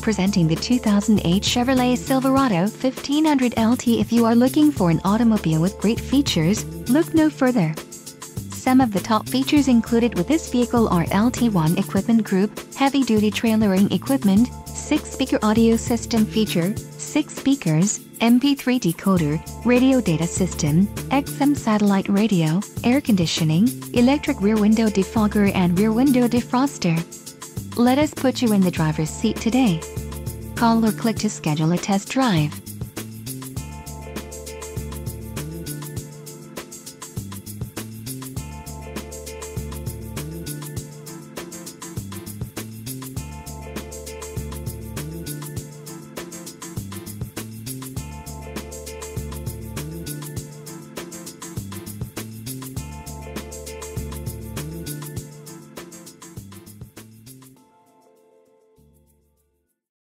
Presenting the 2008 Chevrolet Silverado 1500 LT. If you are looking for an automobile with great features, look no further. Some of the top features included with this vehicle are LT1 equipment group, heavy-duty trailering equipment, 6-speaker audio system feature, 6 speakers, MP3 decoder, radio data system, XM satellite radio, air conditioning, electric rear window defogger and rear window defroster. Let us put you in the driver's seat today. Call or click to schedule a test drive.